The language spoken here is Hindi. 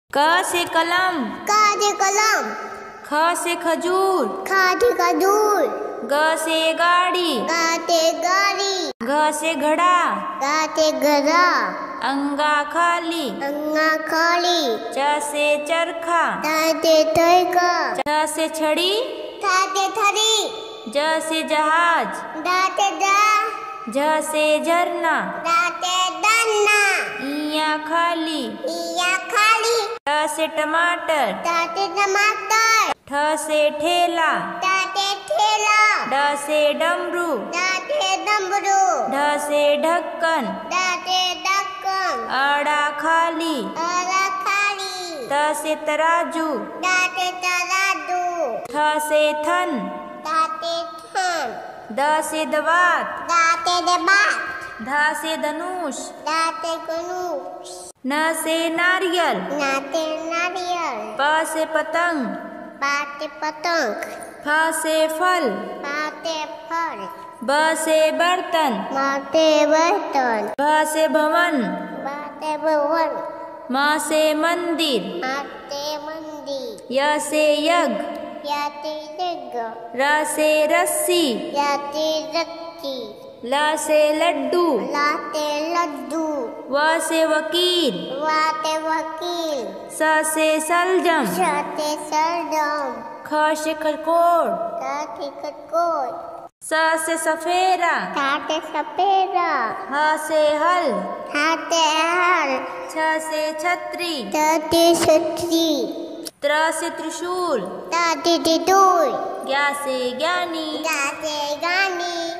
क से कलम, क से कलम, ख से खजूर, ख से खजूर, ग से गाड़ी, ग से गाड़ी, घ से घड़ा, घ से घड़ा, अंगा खाली, अंगा खाली, च से चरखा, च से चरखा, छ से छड़ी, थ से छड़ी, ज से जहाज, ड से जहाज, झ से झरना, ड से डंडा, इया खाली, इया खाली, ट से टमाटर, ट से टमाटर, ठ से ठेला, ट से ठेला, ड से डमरू, ड से डमरू, ढ से ढक्कन, ड से ढक्कन, अड़ा खाली, अड़ा खाली, त से तराजू, ड से तराजू, थ से थन, द से थन, द से दवात, द से दबात, ध से धनुष, द से धनुष, न से नारियल, न से नारियल, प से पतंग, प से पतंग, फ से फल, फ से फल, ब से बर्तन, म से बर्तन, भ से भवन, ब से भवन, म से मंदिर, म से मंदिर, य से यज्ञ, य से यज्ञ, र से रस्सी, य से रस्सी, ल से लड्डू, ल से लड्डू, व से वकील, व से वकील, स से सलजम, श से सरदम, ख से खरकोट, ग से खटकोट, स से सफेरा, ठ से सपेरा, ह से हल, ह से हल, छ से छतरी, ट से छतरी, त्र से त्रिशूल, ट से त्रिशूल, ज्ञ से ज्ञानी, ग से गानी,